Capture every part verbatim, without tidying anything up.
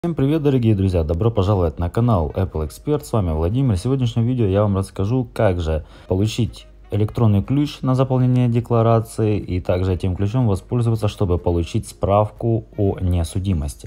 Всем привет, дорогие друзья! Добро пожаловать на канал Apple Expert. С вами Владимир. В сегодняшнем видео я вам расскажу, как же получить электронный ключ на заполнение декларации и также этим ключом воспользоваться, чтобы получить справку о несудимости.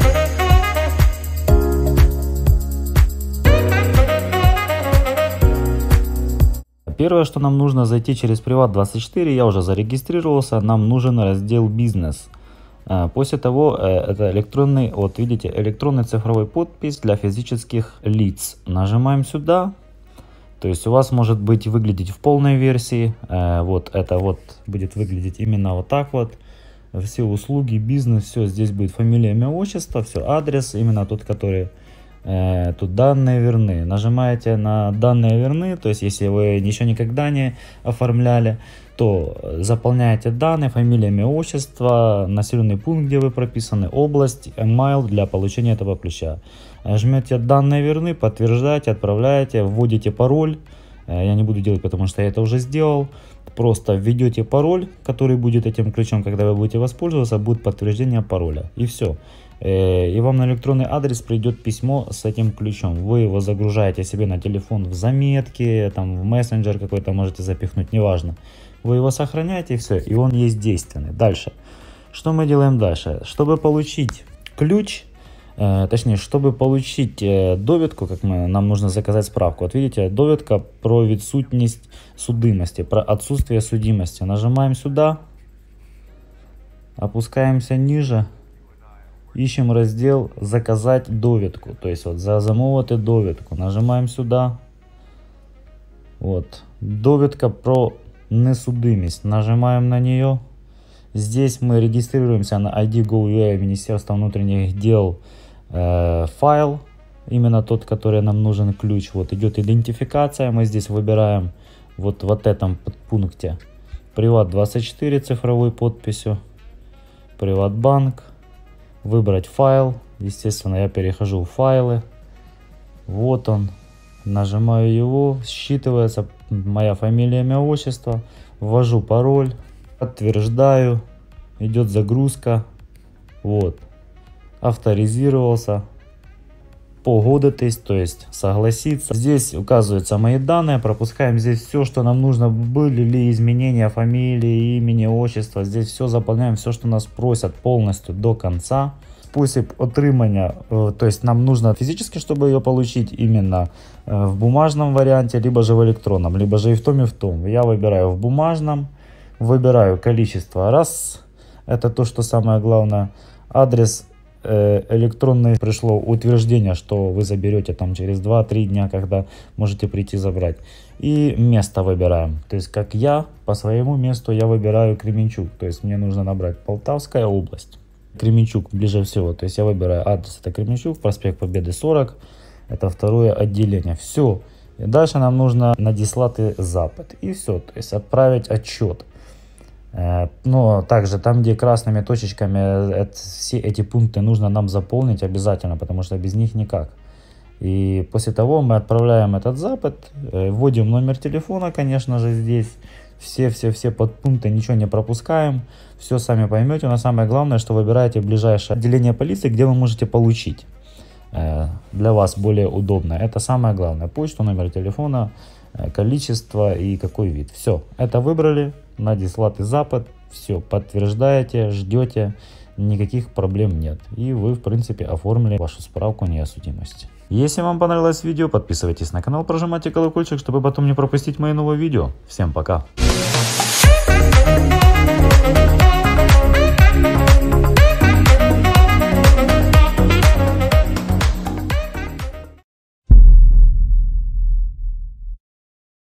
Первое, что нам нужно, зайти через Приват двадцать четыре. Я уже зарегистрировался. Нам нужен раздел «Бизнес». После того, это электронный, вот видите, электронный цифровой подпись для физических лиц. Нажимаем сюда. То есть у вас может быть выглядеть в полной версии. Вот это вот будет выглядеть именно вот так вот. Все услуги, бизнес, все здесь будет фамилия, имя, отчество, все адрес, именно тот, который э, тут данные верны. Нажимаете на данные верны, то есть если вы ничего никогда не оформляли, то заполняете данные, фамилия, имя, отчество, населенный пункт, где вы прописаны, область, email для получения этого ключа. Жмете данные верны, подтверждаете, отправляете, вводите пароль. Я не буду делать, потому что я это уже сделал. Просто введете пароль, который будет этим ключом, когда вы будете воспользоваться, будет подтверждение пароля. И все. И вам на электронный адрес придет письмо с этим ключом. Вы его загружаете себе на телефон в заметки, там в мессенджер какой-то можете запихнуть, неважно. Вы его сохраняете и все, и он есть действенный. Дальше. Что мы делаем дальше? Чтобы получить ключ, э, точнее, чтобы получить э, довідку, как мы, нам нужно заказать справку. Вот видите, довідка про відсутність судимости, про отсутствие судимости. Нажимаем сюда, опускаемся ниже, ищем раздел «Заказать довідку». То есть вот за замовити довідку. Нажимаем сюда. Вот. Довідка про несудимость. Нажимаем на нее. Здесь мы регистрируемся на ай ди точка гов точка ю а Министерства внутренних дел. Э, файл. Именно тот, который нам нужен ключ. Вот идет идентификация. Мы здесь выбираем вот в этом подпункте Приват двадцать четыре цифровой подписью. Приватбанк. Выбрать файл. Естественно, я перехожу в файлы. Вот он. Нажимаю его, считывается моя фамилия, имя, отчество, ввожу пароль, подтверждаю, идет загрузка, вот, авторизировался, погодитесь, то есть согласиться. Здесь указываются мои данные, пропускаем здесь все, что нам нужно, были ли изменения фамилии, имени, отчества, здесь все заполняем, все, что нас просят, полностью до конца. Способ отримання, то есть нам нужно физически, чтобы ее получить, именно в бумажном варианте, либо же в электронном, либо же и в том, и в том. Я выбираю в бумажном, выбираю количество раз, это то, что самое главное, адрес э, электронный, пришло утверждение, что вы заберете там через два-три дня, когда можете прийти забрать. И место выбираем, то есть как я, по своему месту я выбираю Кременчуг, то есть мне нужно набрать Полтавская область. Кременчуг ближе всего, то есть я выбираю адрес, это Кременчуг, проспект Победы сорок, это второе отделение, все. И дальше нам нужно надіслати запит, и все, то есть отправить отчет. Но также там, где красными точечками, это, все эти пункты нужно нам заполнить обязательно, потому что без них никак. И после того мы отправляем этот запит, вводим номер телефона, конечно же, здесь. Все-все-все подпункты, ничего не пропускаем. Все сами поймете. Но самое главное, что выбираете ближайшее отделение полиции, где вы можете получить. Э, для вас более удобно. Это самое главное. Почту, номер телефона, э, количество и какой вид. Все. Это выбрали. Надіслати запит. Все. Подтверждаете, ждете. Никаких проблем нет. И вы, в принципе, оформили вашу справку о несудимости. Если вам понравилось видео, подписывайтесь на канал, прожимайте колокольчик, чтобы потом не пропустить мои новые видео. Всем пока!